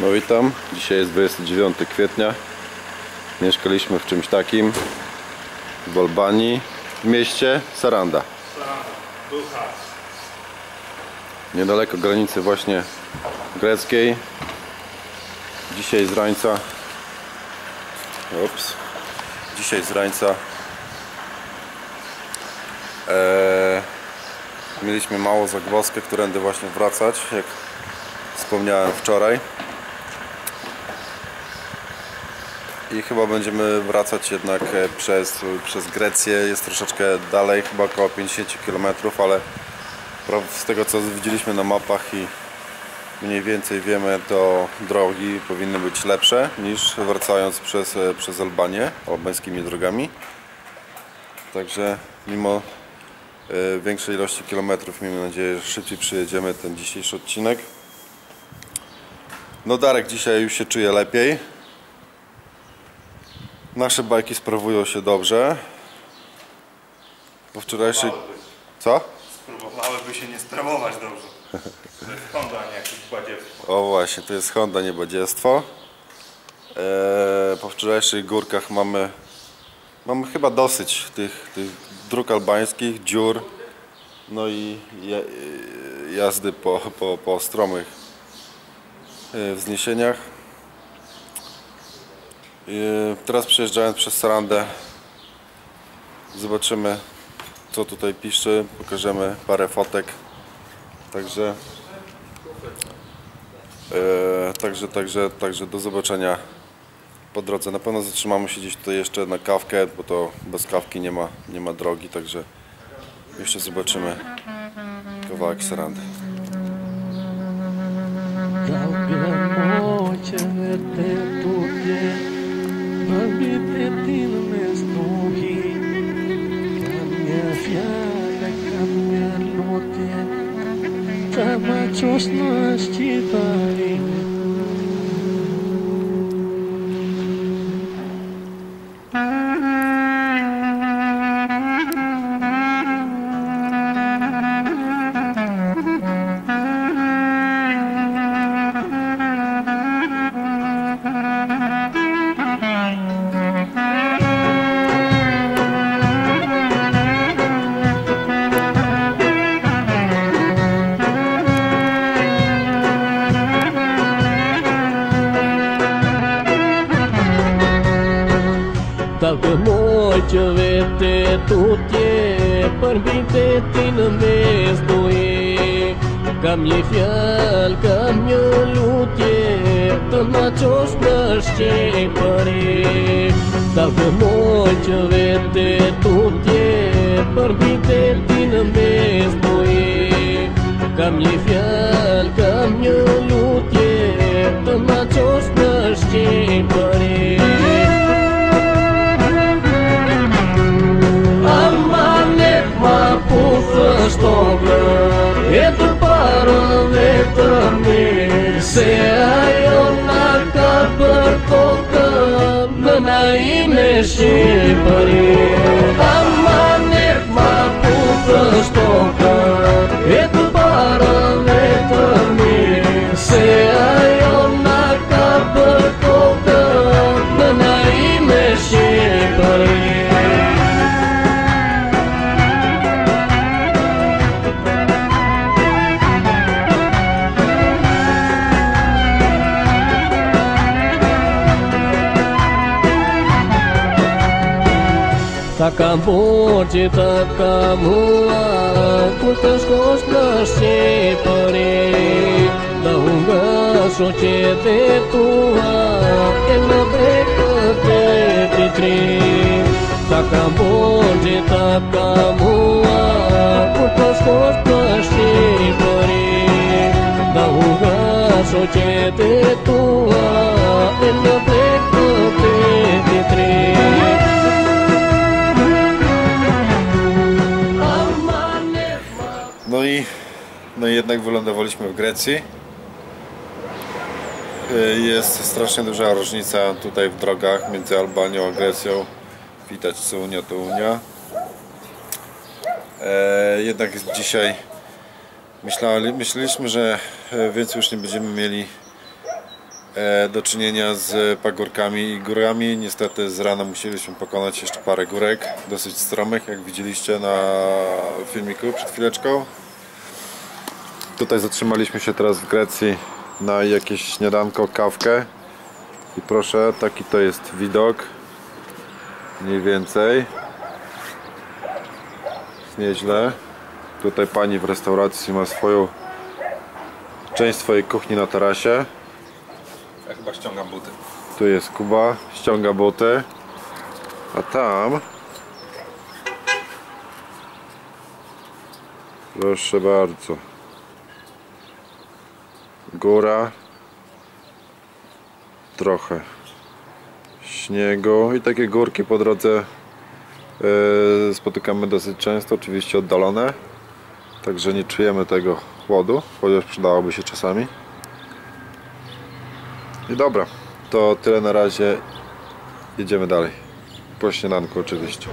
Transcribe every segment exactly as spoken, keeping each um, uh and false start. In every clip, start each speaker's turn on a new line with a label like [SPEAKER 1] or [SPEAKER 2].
[SPEAKER 1] No witam, dzisiaj jest dwudziestego dziewiątego kwietnia. Mieszkaliśmy w czymś takim w Albanii, w mieście Saranda. Niedaleko granicy właśnie greckiej. Dzisiaj z rańca Ups. Dzisiaj z rańca eee, mieliśmy małą zagwozdkę, którędy właśnie wracać, jak wspomniałem wczoraj. I chyba będziemy wracać jednak przez, przez Grecję. Jest troszeczkę dalej, chyba około pięćdziesiąt kilometrów, ale z tego co widzieliśmy na mapach i mniej więcej wiemy, to drogi powinny być lepsze niż wracając przez, przez Albanię, albańskimi drogami. Także mimo y, większej ilości kilometrów, miejmy nadzieję, że szybciej przyjedziemy ten dzisiejszy odcinek. No Darek dzisiaj już się czuje lepiej. Nasze bajki sprawują się dobrze. Po wczorajszej... Co?
[SPEAKER 2] Spróbowałyby się nie sprawować dobrze. To jest Honda, nie jakieś badziewstwo.
[SPEAKER 1] O właśnie, to jest Honda, nie badziewstwo. Eee, po wczorajszych górkach mamy mamy chyba dosyć tych, tych dróg albańskich, dziur, no i jazdy po, po, po stromych wzniesieniach. Teraz przejeżdżając przez Sarandę zobaczymy, co tutaj pisze, pokażemy parę fotek. Także e, także, także, także do zobaczenia po drodze. Na pewno zatrzymamy się gdzieś tutaj jeszcze na kawkę, bo to bez kawki nie ma, nie ma drogi, także jeszcze zobaczymy kawałek Sarandy.
[SPEAKER 3] Dacă moće vete tutje, përbite ti në mes doje. Kam një fjal, kam një lutje, të ma qosh në Shqipëri. Dacă moće vete tutje, përbite ti në mes doje. Kam një fjal, kam një lutje, të ma qosh në Shqipëri. E të parën vetëm mirë, se ajo nga ka për kokën në na ime Shqipëri. Amanet ma puthë shtokën, e të parën vetëm mirë, se ajo nga ka për kokën në na ime Shqipëri. Ta kam borgje, ta kam hua, kur të shkosh në Shqipëri. Da hunga shoqet e tua, e në bekët e ti tri. Ta kam borgje, ta kam hua, kur të shkosh në Shqipëri. Da hunga shoqet e tua, e në bekët e ti tri.
[SPEAKER 1] No i, no i jednak wylądowaliśmy w Grecji. Jest strasznie duża różnica tutaj w drogach między Albanią a Grecją. Widać, co Unia to Unia. E, jednak dzisiaj myśleli, myśleliśmy, że więcej już nie będziemy mieli e, do czynienia z pagórkami i górami. Niestety z rana musieliśmy pokonać jeszcze parę górek, dosyć stromych, jak widzieliście na filmiku przed chwileczką. Tutaj zatrzymaliśmy się teraz w Grecji na jakieś śniadanko, kawkę i proszę, taki to jest widok mniej więcej. Jest nieźle. Tutaj pani w restauracji ma swoją część swojej kuchni na tarasie.
[SPEAKER 4] Ja chyba ściągam buty.
[SPEAKER 1] Tu jest Kuba, ściąga buty. A tam, proszę bardzo, góra, trochę śniegu i takie górki po drodze yy, spotykamy dosyć często, oczywiście oddalone, także nie czujemy tego chłodu, chociaż przydałoby się czasami. I dobra, to tyle na razie, jedziemy dalej, po śniadanku oczywiście.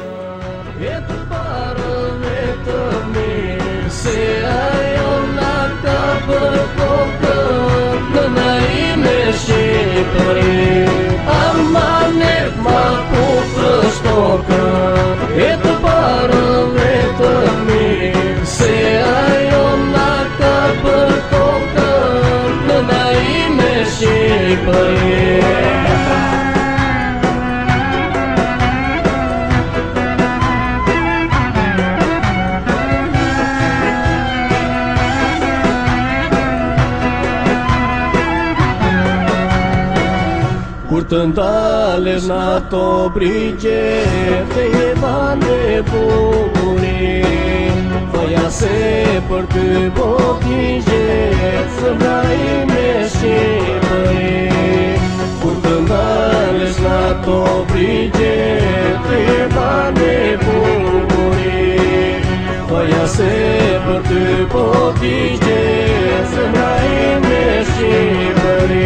[SPEAKER 3] Kur të ndalesh në ato brigje, te jebane bukuri, thoja se për ty po kishje, zemra ime Shqipëri. Kur të ndalesh në ato brigje, te jebane bukuri, thoja se për ty po kishje, zemra ime Shqipëri.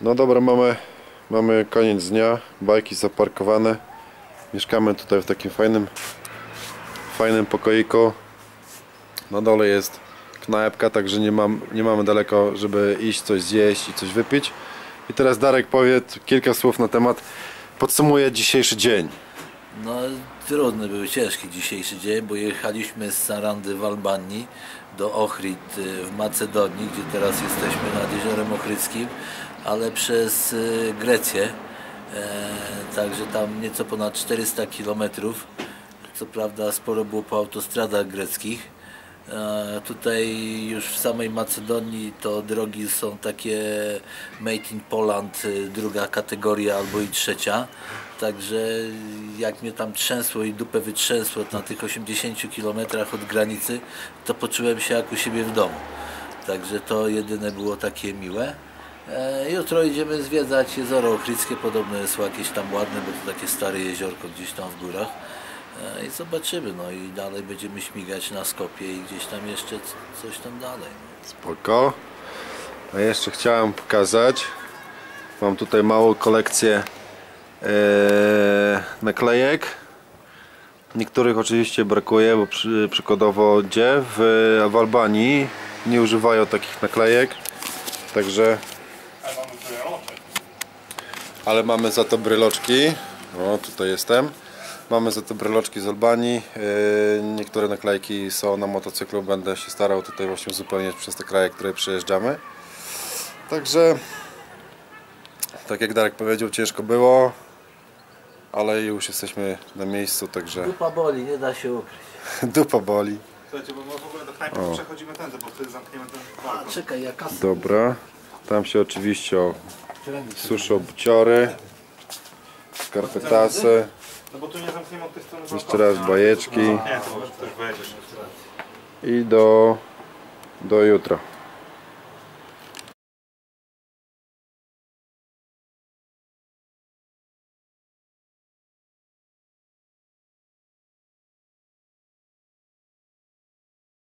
[SPEAKER 1] No dobra, mamy, mamy koniec dnia, bajki zaparkowane. Mieszkamy tutaj w takim fajnym, fajnym pokoiku. Na dole jest knajpka, także nie, mam, nie mamy daleko, żeby iść coś zjeść i coś wypić. I teraz Darek powie kilka słów na temat, podsumuje dzisiejszy dzień.
[SPEAKER 5] No trudny był, ciężki dzisiejszy dzień, bo jechaliśmy z Sarandy w Albanii do Ohrid w Macedonii, gdzie teraz jesteśmy nad Jeziorem Ochrydzkim, ale przez Grecję, e, także tam nieco ponad czterysta kilometrów. Co prawda sporo było po autostradach greckich. E, tutaj już w samej Macedonii to drogi są takie Made in Poland, druga kategoria albo i trzecia. Także jak mnie tam trzęsło i dupę wytrzęsło na tych osiemdziesięciu kilometrach od granicy, to poczułem się jak u siebie w domu. Także to jedyne było takie miłe. E, jutro idziemy zwiedzać Jezioro Ochrydzkie, podobno jest jakieś tam ładne, bo to takie stare jeziorko gdzieś tam w górach. E, I zobaczymy, no i dalej będziemy śmigać na Skopie i gdzieś tam jeszcze coś tam dalej.
[SPEAKER 1] Spoko. A jeszcze chciałem pokazać, mam tutaj małą kolekcję e, naklejek. Niektórych oczywiście brakuje, bo przy, przykładowo gdzie w, w Albanii nie używają takich naklejek, także
[SPEAKER 2] Ale mamy bryloczek.
[SPEAKER 1] ale mamy za to bryloczki. O, tutaj jestem. Mamy za to bryloczki z Albanii. Yy, niektóre naklejki są na motocyklu. Będę się starał tutaj właśnie uzupełniać przez te kraje, które przejeżdżamy. Także, tak jak Darek powiedział, ciężko było, ale już jesteśmy na miejscu, także
[SPEAKER 5] Dupa boli, nie da się ukryć.
[SPEAKER 1] dupa boli.
[SPEAKER 2] Słuchajcie, bo my w ogóle do knajpy przechodzimy tędy, bo wtedy zamkniemy ten
[SPEAKER 5] A
[SPEAKER 2] balkon.
[SPEAKER 5] czekaj, jaka
[SPEAKER 1] Dobra, tam się oczywiście o, suszą buciory, skarpetasy.
[SPEAKER 2] No bo tu nie zamkniemy od tej strony
[SPEAKER 1] Jeszcze raz bajeczki
[SPEAKER 2] Nie, to może ktoś wejdzie.
[SPEAKER 1] i do, do jutra.